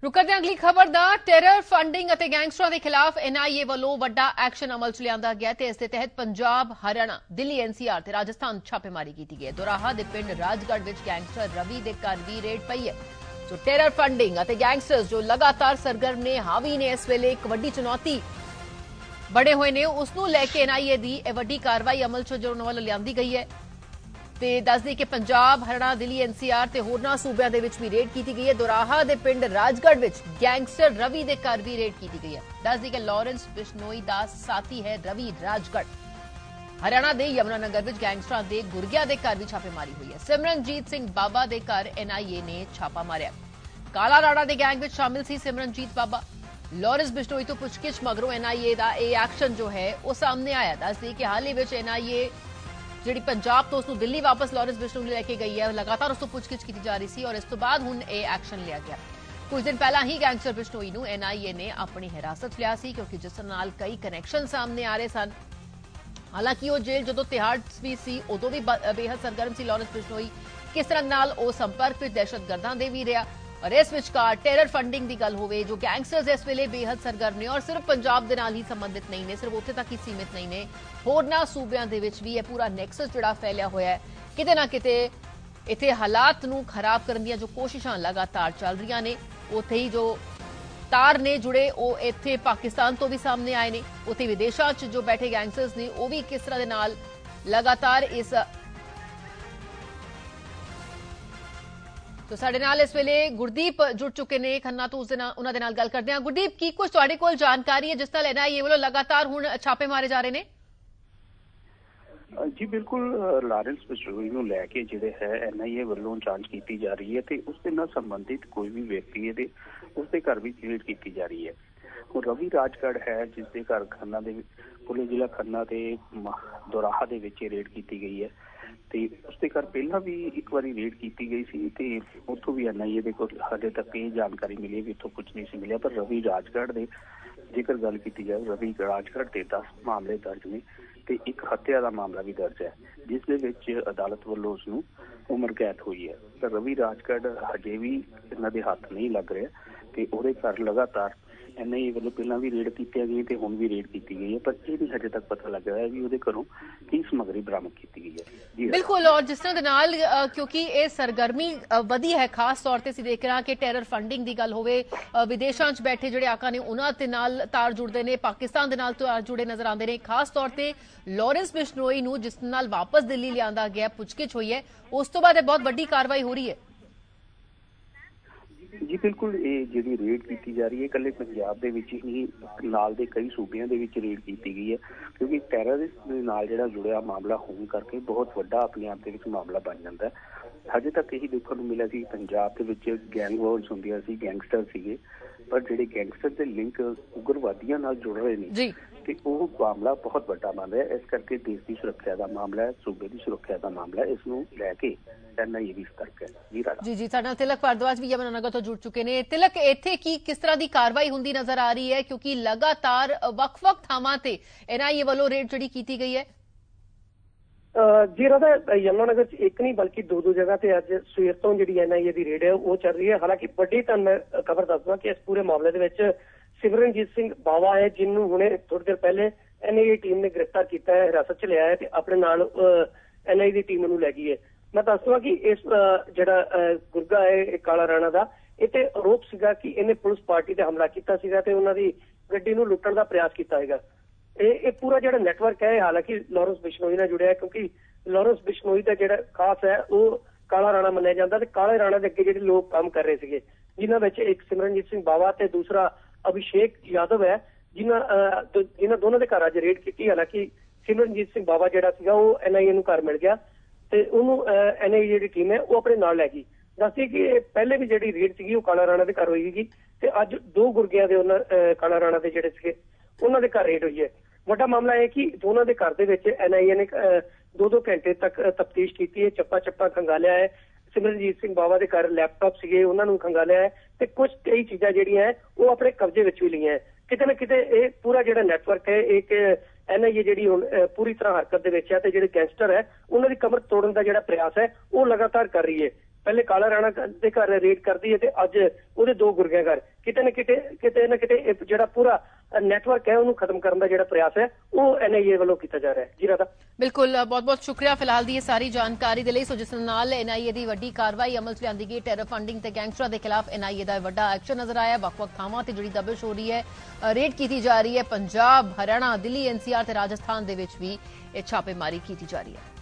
रुकदे अगली खबर दा टैरर फंडिंग ਅਤੇ ਗੈਂਗਸਟਰਾਂ ਦੇ ਖਿਲਾਫ NIA ਵੱਲੋਂ ਵੱਡਾ ਐਕਸ਼ਨ ਅਮਲ 'ਚ ਲਿਆਂਦਾ ਗਿਆ ਤੇ ਇਸ ਦੇ ਤਹਿਤ ਪੰਜਾਬ, ਹਰਿਆਣਾ, ਦਿੱਲੀ NCR ਤੇ ਰਾਜਸਥਾਨ ਛਾਪੇਮਾਰੀ ਕੀਤੀ ਗਈ ਹੈ। ਦੋਰਾਹਾ ਦੇ ਪਿੰਡ ਰਾਜਗੜ੍ਹ ਵਿੱਚ ਗੈਂਗਸਟਰ ਰਵੀ ਦੇ ਘਰ ਵੀ ਰੇਡ ਪਈ ਹੈ। ਜੋ ਟੈਰਰ ਫੰਡਿੰਗ ਅਤੇ ਗੈਂਗਸਟਰਸ ਜੋ ਲਗਾਤਾਰ ਸਰਗਰਮ ਨੇ, ਹਾਵੀ ਨੇ, ਇਸ ਵੇਲੇ ਇੱਕ ਵੱਡੀ ਚੁਣੌਤੀ ਬਣੇ ਹੋਏ ਨੇ, ਉਸ ਨੂੰ ਲੈ ਕੇ NIA ਦੀ ਇਹ ਵੱਡੀ ਕਾਰਵਾਈ ਅਮਲ 'ਚ ਜੋ ਵੱਲੋਂ ਲਿਆਂਦੀ ਗਈ ਹੈ। ਤੇ ਦੱਸਦੀ ਕਿ ਪੰਜਾਬ, ਹਰਿਆਣਾ, ਦਿੱਲੀ NCR ਤੇ ਹੋਰਨਾਂ ਸੂਬਿਆਂ ਦੇ ਵਿੱਚ ਵੀ ਰੇਡ ਕੀਤੀ ਗਈ ਹੈ। ਦੋਰਾਹਾ ਦੇ ਪਿੰਡ ਰਾਜਗੜ੍ਹ ਵਿੱਚ ਗੈਂਗਸਟਰ ਰਵੀ ਦੇ ਘਰ ਵੀ ਰੇਡ ਕੀਤੀ ਗਈ ਹੈ। ਦੱਸਦੀ ਕਿ ਲਾਰੈਂਸ ਬਿਸ਼ਨੋਈ ਦਾ ਸਾਥੀ ਹੈ ਰਵੀ ਰਾਜਗੜ੍ਹ। ਹਰਿਆਣਾ ਦੇ ਯਮੁਨਾਨਗਰ ਵਿੱਚ ਗੈਂਗਸਟਰਾਂ ਦੇ ਗੁਰਗਿਆਂ ਦੇ ਘਰ ਵੀ ਛਾਪੇਮਾਰੀ ਹੋਈ ਹੈ। ਸਿਮਰਨਜੀਤ ਸਿੰਘ ਬਾਬਾ ਦੇ ਘਰ NIA ਨੇ ਛਾਪਾ ਮਾਰਿਆ। ਕਾਲਾ ਰਾਣਾ ਦੇ ਗੈਂਗ ਵਿੱਚ ਸ਼ਾਮਿਲ ਸੀ ਸਿਮਰਨਜੀਤ ਬਾਬਾ। ਲਾਰੈਂਸ ਬਿਸ਼ਨੋਈ ਤੋਂ ਪੁੱਛਗਿੱਛ ਮਗਰੋਂ NIA ਦਾ ਇਹ ਐਕਸ਼ਨ ਜੋ ਹੈ ਉਹ ਸਾਹਮਣੇ ਆਇਆ। ਦੱਸਦੀ ਕਿ ਹਾਲ ਹੀ ਵਿੱਚ NIA ਜਿਹੜੀ ਪੰਜਾਬ ਤੋਂ ਉਸ ਨੂੰ ਦਿੱਲੀ ਵਾਪਸ ਲਾਰੈਂਸ ਬਿਸ਼ਨੋਈ ਨੂੰ ਲੈ ਕੇ ਗਈ ਹੈ। ਲਗਾਤਾਰ ਉਸ ਤੋਂ ਪੁੱਛਗਿੱਛ ਕੀਤੀ ਜਾ ਰਹੀ ਸੀ ਔਰ ਇਸ ਤੋਂ ਬਾਅਦ ਹੁਣ ਇਹ ਐਕਸ਼ਨ ਲਿਆ ਗਿਆ। ਕੁਝ ਦਿਨ ਪਹਿਲਾਂ ਹੀ ਗੈਂਗਸਟਰ ਬਿਸ਼ਨੋਈ ਨੂੰ NIA ਨੇ ਆਪਣੀ ਹਿਰਾਸਤ ਲਿਆ ਸੀ ਕਿਉਂਕਿ ਜਿਸ ਨਾਲ ਕਈ ਕਨੈਕਸ਼ਨ ਸਾਹਮਣੇ ਆ ਰਹੇ ਸਨ। ਹਾਲਾਂਕਿ ਉਹ ਜੇਲ੍ਹ ਜਦੋਂ ਤਿਹਾੜ ਵੀ ਸੀ ਉਦੋਂ ਵੀ ਬੇਹੱਦ ਸਰਗਰਮ ਸੀ ਲਾਰੈਂਸ ਬਿਸ਼ਨੋਈ। ਕਿਸ ਤਰ੍ਹਾਂ ਨਾਲ ਉਹ ਸੰਪਰਕ ਵਿੱਚ ਦਹਿਸ਼ਤਗਰਦਾਂ ਦੇ ਵੀ ਰਿਹਾ ਔਰ ਇਸ ਵਿਚਕਾਰ ਟੈਰਰ ਫੰਡਿੰਗ ਦੀ ਗੱਲ ਹੋਵੇ, ਜੋ ਗੈਂਗਸਟਰਸ ਇਸ ਵੇਲੇ ਬੇਹੱਦ ਸਰਗਰਮ ਨੇ ਔਰ ਸਿਰਫ ਪੰਜਾਬ ਦੇ ਨਾਲ ਹੀ ਸੰਬੰਧਿਤ ਨਹੀਂ ਨੇ, ਸਿਰਫ ਉੱਥੇ ਤੱਕ ਹੀ ਸੀਮਿਤ ਨਹੀਂ ਨੇ, ਹੋਰਨਾਂ ਸੂਬਿਆਂ ਦੇ ਵਿੱਚ ਵੀ ਇਹ ਪੂਰਾ ਨੈਕਸਸ ਜਿਹੜਾ ਫੈਲਿਆ ਹੋਇਆ ਹੈ। ਕਿਤੇ ਨਾ ਕਿਤੇ ਇੱਥੇ ਹਾਲਾਤ ਨੂੰ ਖਰਾਬ ਕਰਨ ਦੀਆਂ ਜੋ ਕੋਸ਼ਿਸ਼ਾਂ ਲਗਾਤਾਰ ਚੱਲ ਰਹੀਆਂ ਨੇ, ਉੱਥੇ ਹੀ ਜੋ ਤਾਰ ਨੇ ਜੁੜੇ ਉਹ ਇੱਥੇ ਪਾਕਿਸਤਾਨ ਤੋਂ ਵੀ ਸਾਹਮਣੇ ਆਏ ਨੇ। ਉੱਥੇ ਵਿਦੇਸ਼ਾਂ 'ਚ ਜੋ ਬੈਠੇ ਗੈਂਗਸਟਰਸ ਨੇ ਉਹ ਵੀ ਕਿਸ ਤਰ੍ਹਾਂ ਦੇ ਨਾਲ ਲਗਾਤਾਰ ਇਸ तो साडे नाल इस वेले गुरदीप जुड़ चुके ने खन्ना तो उन्हां दे नाल गल करदे हां। गुरदीप, की कुछ तुहाडे कोल जानकारी है जिस नाल NIA वालों लगातार हुण छापे मारे जा रहे ने? जी बिल्कुल, लारेंस बिशनोई नूं लैके जिहड़े है NIA वालों जांच की जा रही है ते उस दे नाल संबंधित कोई भी व्यक्ति है ते उस दे घर भी रेड की जा रही है। और रवि राजगढ़ है जिस दे घर खन्ना दे पुलिस जिला खन्ना ते दोराहा दे विच रेड की गई है ਤੇ ਉਸਦੇ ਘਰ ਪਹਿਲਾਂ ਵੀ ਇੱਕ ਵਾਰੀ ਰੇਡ ਕੀਤੀ ਗਈ ਸੀ ਤੇ ਉੱਥੋਂ ਵੀ NIA ਦੇ ਕੋਲ ਹਾਲੇ ਤੱਕ ਇਹ ਜਾਣਕਾਰੀ ਮਿਲੀ ਵੀ ਇੱਥੋਂ ਕੁਝ ਨਹੀਂ ਸੀ ਮਿਲਿਆ। ਪਰ ਰਵੀ ਰਾਜਗੜ੍ਹ ਦੇ ਜੇਕਰ ਗੱਲ ਕੀਤੀ ਜਾਵੇ, ਰਵੀ ਰਾਜਗੜ੍ਹ ਤੇ 10 ਮਾਮਲੇ ਦਰਜ ਨੇ ਤੇ ਇੱਕ ਹੱਤਿਆ ਦਾ ਮਾਮਲਾ ਵੀ ਦਰਜ ਹੈ ਜਿਸ ਦੇ ਵਿੱਚ ਅਦਾਲਤ ਵੱਲੋਂ ਉਸ ਨੂੰ ਉਮਰ ਕੈਦ ਹੋਈ ਹੈ। ਤਾਂ ਰਵੀ ਰਾਜਗੜ੍ਹ ਹਜੇ ਵੀ ਇਹਨਾਂ ਦੇ ਹੱਥ ਨਹੀਂ ਲੱਗ ਰਿਹਾ ਤੇ ਉਹਦੇ ਘਰ ਲਗਾਤਾਰ NIA ਵੱਲੋਂ ਪਹਿਲਾਂ ਵੀ ਰੇਡ ਕੀਤੀ ਗਈ ਤੇ ਹੁਣ ਵੀ ਰੇਡ ਕੀਤੀ ਗਈ ਹੈ, ਪਰ ਇਹ ਨਹੀਂ ਹਜੇ ਤੱਕ ਪਤਾ ਲੱਗ ਰਿਹਾ ਵੀ ਉਹਦੇ ਘਰੋਂ ਕੀ ਸਮੱਗਰੀ ਬਰਾਮਦ ਕੀਤੀ ਗਈ ਹੈ। ਬਿਲਕੁਲ, ਔਰ ਜਿਸ ਤਰ੍ਹਾਂ ਦੇ ਨਾਲ ਕਿਉਂਕਿ ਇਹ ਸਰਗਰਮੀ ਵਧੀ ਹੈ, ਖਾਸ ਤੌਰ ਤੇ ਅਸੀਂ ਦੇਖ ਰਹੇ ਹਾਂ ਕਿ ਟੈਰਰ ਫੰਡਿੰਗ ਦੀ ਗੱਲ ਹੋਵੇ, ਵਿਦੇਸ਼ਾਂ 'ਚ ਬੈਠੇ ਜਿਹੜੇ ਆਕਾ ਨੇ ਉਹਨਾਂ ਦੇ ਨਾਲ ਤਾਰ ਜੁੜਦੇ ਨੇ, ਪਾਕਿਸਤਾਨ ਦੇ ਨਾਲ ਤਾਰ ਜੁੜੇ ਨਜ਼ਰ ਆਉਂਦੇ ਨੇ। ਖਾਸ ਤੌਰ ਤੇ ਲਾਰੈਂਸ ਬਿਸ਼ਨੋਈ ਨੂੰ ਜਿਸ ਨਾਲ ਵਾਪਸ ਦਿੱਲੀ ਲਿਆਂਦਾ ਗਿਆ, ਪੁੱਛਗਿੱਛ ਹੋਈ ਹੈ, ਉਸ ਤੋਂ ਬਾਅਦ ਇਹ ਬਹੁਤ ਵੱਡੀ ਕਾਰਵਾਈ ਹੋ ਰਹੀ ਹੈ। जी बिल्कुल, ये जी रेड की जा रही है कल पंजाब दे विच ही नाल दे कई सूबियां दे विच रेड की गई है क्योंकि टैररिस्ट दे नाल जिहड़ा जुड़िया मामला होने करके बहुत वड्डा अपने आप दे विच मामला बन जाता है। हजे तक यही देखने को मिला कि पंजाब दे विच गैंग वॉर्स हुंदियां सी, गैंगस्टर सीगे, पर जिहड़े गैंगस्टर दे लिंक उग्रवादियों नाल जुड़ रहे ने ते वो मामला बहुत वड्डा बन रहा है। इस करके देश की सुरक्षा का मामला है, सूबे की सुरक्षा का मामला है, इसनूं लैके NIA भी सतर्क है। जी साडे नाल तिलक भारद्वाज भी यमुनानगर तो जुड़ चुके ने। तिलक, इत्थे की किस तरह की कार्रवाई हुंदी नजर आ रही है क्योंकि लगातार वख-वख थावां ते NIA वालों रेड जिहड़ी कीती गई है? जी राधा, यमुनानगर च एक नहीं बल्कि दो जगह ते अज सवेर तो जिहड़ी NIA दी रेड है वो चल रही है। हालांकि बड़ी तुहानूं मैं खबर दसदा कि इस पूरे मामले दे विच सिमरनजीत सिंह बावा है जिन्होंने हुणे थोड़ी देर पहले NIA टीम ने गिरफ्तार किया है, हिरासत च लिया है ते अपने नाल NIA दी टीम नूं लै गई है। मैं दस दूं कि इस जिहड़ा गुरगा है काला राणा दा इत्थे आरोप सीगा कि इन्हें पुलिस पार्टी ते हमला कीता सीगा ते उन्हां दी गड्डी नूं लुੱਟਣ ਦਾ प्रयास कीता हैगा। ये पूरा जिहड़ा नैटवर्क है हालांकि लारैंस बिशनोई नाल जुड़िया है क्योंकि लारैंस बिशनोई दा जिहड़ा खास है वो काला राणा मन्निया जांदा ते काले राणा दे अगे जिहड़े लोग काम कर रहे सीगे जिन्हां विच एक सिमरनजीत सिंह बावा ते दूसरा अभिषेक यादव है जिन्हां दोनों दे घर अज रेड की। हालांकि सिमरनजीत सिंह बावा जिहड़ा सीगा वो NIA नूं घर मिल गया ਤੇ ਉਹਨੂੰ NIA ਜਿਹੜੀ ਟੀਮ ਹੈ ਉਹ ਆਪਣੇ ਨਾਲ ਲੈ ਗਈ। ਦੱਸੀ ਕਿ ਪਹਿਲੇ ਵੀ ਜਿਹੜੀ ਰੇਡ ਸੀਗੀ ਉਹ ਕਾਲਾ ਰਾਣਾ ਦੇ ਘਰ ਹੋਈ ਸੀਗੀ ਤੇ ਅੱਜ ਦੋ ਗੁਰਗਿਆਂ ਦੇ ਉਹਨਾਂ ਕਾਲਾ ਰਾਣਾ ਦੇ ਜਿਹੜੇ ਸੀਗੇ ਉਹਨਾਂ ਦੇ ਘਰ ਰੇਡ ਹੋਈ ਹੈ। ਵੱਡਾ ਮਾਮਲਾ ਇਹ ਕਿ ਦੋਨਾਂ ਦੇ ਘਰ ਦੇ ਵਿੱਚ NIA ਨੇ 2-2 ਘੰਟੇ ਤੱਕ ਤਫਤੀਸ਼ ਕੀਤੀ ਹੈ, ਚੱਪਾ ਖੰਗਾਲਿਆ ਹੈ। ਸਿਮਰਨਜੀਤ ਸਿੰਘ ਬਾਵਾ ਦੇ ਘਰ ਲੈਪਟਾਪ ਸੀਗੇ ਉਹਨਾਂ ਨੂੰ ਖੰਗਾਲਿਆ ਹੈ ਤੇ ਕੁਝ ਕਈ ਚੀਜ਼ਾਂ ਜਿਹੜੀਆਂ ਉਹ ਆਪਣੇ ਕਬਜ਼ੇ ਵਿੱਚ ਵੀ ਲਈਆਂ। ਕਿਤੇ ਨਾ ਕਿਤੇ ਇਹ ਪੂਰਾ ਜਿਹੜਾ ਨੈਟਵਰਕ ਹੈ ਇੱਕ NIA ਜਿਹੜੀ ਹੁਣ ਪੂਰੀ ਤਰ੍ਹਾਂ ਹਰਕਤ ਦੇ ਵਿੱਚ ਹੈ ਤੇ ਜਿਹੜੇ ਗੈਂਗਸਟਰ ਹੈ ਉਹਨਾਂ ਦੀ ਕਮਰ ਤੋੜਨ ਦਾ ਜਿਹੜਾ ਪ੍ਰयास ਹੈ ਉਹ ਲਗਾਤਾਰ ਕਰ ਰਹੀ ਹੈ। ਪਹਿਲੇ ਕਾਲਾ ਰਾਣਾ ਦੇ ਘਰ ਰੇਡ ਕਰਦੀ ਹੈ ਤੇ ਅੱਜ ਉਹਦੇ 2 ਗੁਰਗਿਆਂ ਘਰ ਕਿਤੇ ਨਾ ਕਿਤੇ ਇਹ ਜਿਹੜਾ ਪੂਰਾ ਨੈਟਵਰਕ ਹੈ ਉਹਨੂੰ ਖਤਮ ਕਰਨ ਦਾ ਜਿਹੜਾ ਪ੍ਰयास ਹੈ ਉਹ NIA ਵੱਲੋਂ ਕੀਤਾ ਜਾ ਰਿਹਾ ਹੈ। ਜੀ ਰਾਧਾ, ਬਿਲਕੁਲ, ਬਹੁਤ ਬਹੁਤ ਸ਼ੁਕਰੀਆ ਫਿਲਹਾਲ ਦੀ ਇਹ ਸਾਰੀ ਜਾਣਕਾਰੀ ਦੇ ਲਈ। ਸੋ ਜਿਸ ਨਾਲ NIA ਦੀ ਵੱਡੀ ਕਾਰਵਾਈ ਅਮਲ 'ਚ ਲਿਆਂਦੀ ਗਈ, ਟੈਰਰ ਫੰਡਿੰਗ ਤੇ ਗੈਂਗਸਟਰਾਂ ਦੇ ਖਿਲਾਫ NIA ਦਾ ਵੱਡਾ ਐਕਸ਼ਨ ਨਜ਼ਰ ਆਇਆ। ਵੱਖ-ਵੱਖ ਥਾਵਾਂ ਤੇ ਜਿਹੜੀ ਦਬਿਸ਼ ਹੋ ਰਹੀ ਹੈ, ਰੇਡ ਕੀਤੀ ਜਾ ਰਹੀ ਹੈ। ਪੰਜਾਬ, ਹਰਿਆਣਾ, ਦਿੱਲੀ, NCR ਤੇ ਰਾਜਸਥਾਨ ਦੇ ਵਿੱਚ ਵੀ ਇਹ ਛਾਪੇਮਾਰੀ ਕੀਤੀ ਜਾ ਰਹੀ ਹੈ।